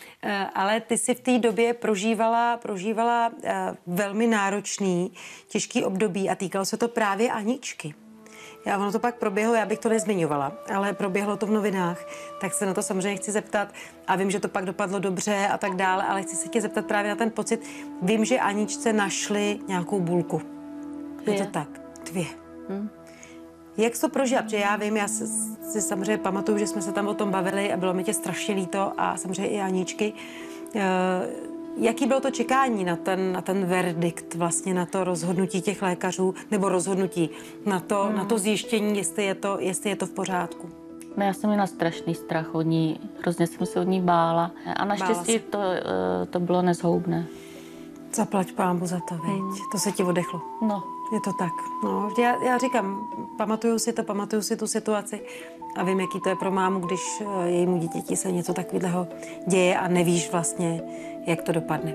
Ale ty si v té době prožívala, prožívala velmi náročný, těžký období a týkalo se to právě Aničky. Já, ono to pak proběhlo, já bych to nezmiňovala, ale proběhlo to v novinách, tak se na to samozřejmě chci zeptat a vím, že to pak dopadlo dobře a tak dále, ale chci se tě zeptat právě na ten pocit. Vím, že Aničce našli nějakou bulku. Dvě. Je to tak? Dvě. Hmm. Jak jsi to prožila? Protože já vím, já si, si samozřejmě pamatuju, že jsme se tam o tom bavili a bylo mi tě strašně líto a samozřejmě i Aničky. E, jaký bylo to čekání na ten, na ten verdikt, vlastně na to rozhodnutí těch lékařů, nebo rozhodnutí na to, hmm. na to zjištění, jestli je to, jestli je to v pořádku? No, já jsem měla strašný strach od ní, hrozně jsem se od ní bála a naštěstí to, to bylo nezhoubné. Zaplať pánbu za to, veď. Hmm. To se ti odechlo. No. Je to tak. No, já, já říkám, pamatuju si to, pamatuju si tu situaci a vím, jaký to je pro mámu, když jejímu dítěti se něco takového děje a nevíš vlastně, jak to dopadne.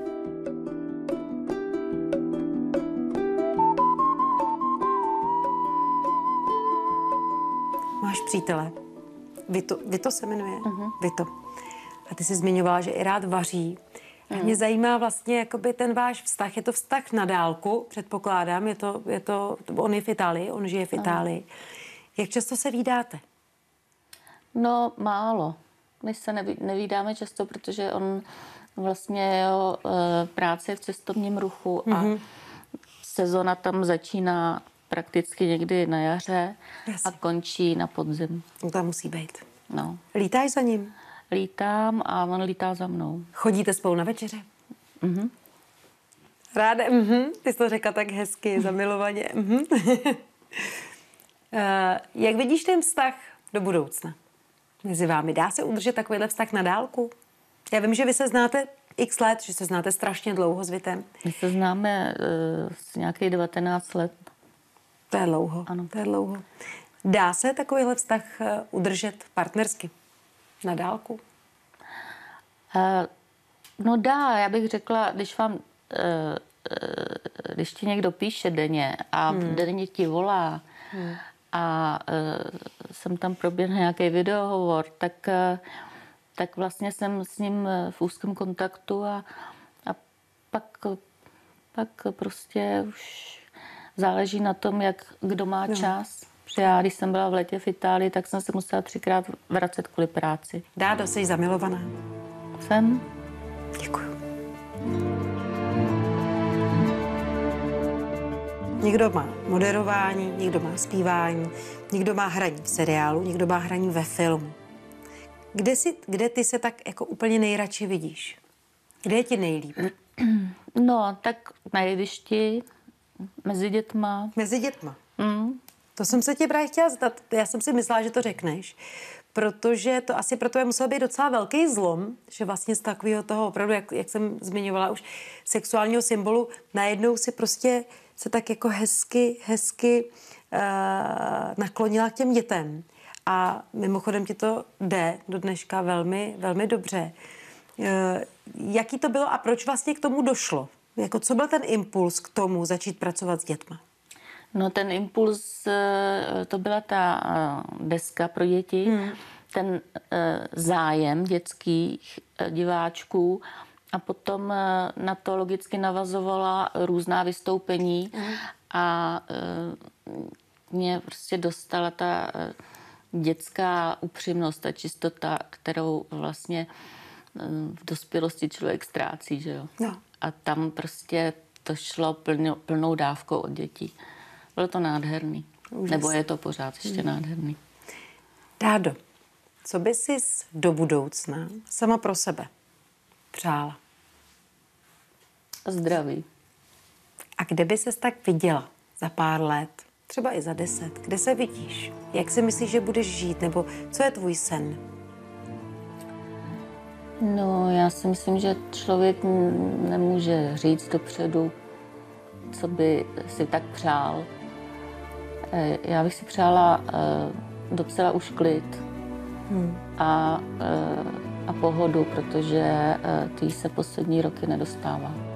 Máš přítele. Vito, Vito se jmenuje? Uh-huh. Vito. A ty jsi zmiňovala, že i rád vaří. A mě zajímá vlastně jakoby ten váš vztah. Je to vztah na dálku, předpokládám. Je to, je to, on je v Itálii, on žije v Itálii. Jak často se vídáte? No, málo. My se neví, nevídáme často, protože on vlastně jeho e, práce je v cestovním ruchu a mm-hmm. sezona tam začíná prakticky někdy na jaře Jasně. a končí na podzim. No, tam musí být. No. Lítáš za ním? Lítám a on lítá za mnou. Chodíte spolu na večeře? Mhm. Ráda, mhm. Ty jsi to řekla tak hezky, zamilovaně. Mhm. uh, jak vidíš ten vztah do budoucna mezi vámi? Dá se udržet takovýhle vztah na dálku? Já vím, že vy se znáte x let, že se znáte strašně dlouho s Vitem. My se známe uh, s nějakých devatenáct let. To je dlouho. Ano. To je dlouho. Dá se takovýhle vztah uh, udržet partnersky? Na dálku? Uh, no dá, já bych řekla, když vám, uh, uh, když ti někdo píše denně a hmm. denně ti volá hmm. a uh, jsem tam proběhl nějaký videohovor, tak, uh, tak vlastně jsem s ním v úzkém kontaktu a, a pak, pak prostě už záleží na tom, jak kdo má no. čas. Já, když jsem byla v létě v Itálii, tak jsem se musela třikrát vracet kvůli práci. Dádo, jsi zamilovaná? Jsem. Děkuju. Někdo má moderování, někdo má zpívání, někdo má hraní v seriálu, někdo má hraní ve filmu. Kde, si, kde ty se tak jako úplně nejradši vidíš? Kde je ti nejlíp? No, tak na jevišti, mezi dětma. Mezi dětma? Mm. To jsem se tě právě chtěla zeptat. Já jsem si myslela, že to řekneš, protože to asi pro tebe musel být docela velký zlom, že vlastně z takového toho opravdu, jak, jak jsem zmiňovala už, sexuálního symbolu, najednou si prostě se tak jako hezky, hezky uh, naklonila k těm dětem. A mimochodem ti to jde do dneška velmi, velmi dobře. Uh, jaký to bylo a proč vlastně k tomu došlo? Jako, co byl ten impuls k tomu začít pracovat s dětma? No ten impuls, to byla ta deska pro děti, hmm. ten zájem dětských diváčků a potom na to logicky navazovala různá vystoupení hmm. a mě prostě dostala ta dětská upřímnost, ta čistota, kterou vlastně v dospělosti člověk ztrácí, že jo. No. A tam prostě to šlo plnou, plnou dávkou od dětí. Bylo to nádherný. Úžasný. Nebo je to pořád ještě hmm. nádherný. Dádo, co by jsi do budoucna sama pro sebe přála? Zdraví. A kde by ses tak viděla za pár let? Třeba i za deset. Kde se vidíš? Jak si myslíš, že budeš žít? Nebo co je tvůj sen? No, já si myslím, že člověk nemůže říct dopředu, co by si tak přál. Já bych si přála uh, docela už klid hmm. a, uh, a pohodu, protože uh, tý se poslední roky nedostává.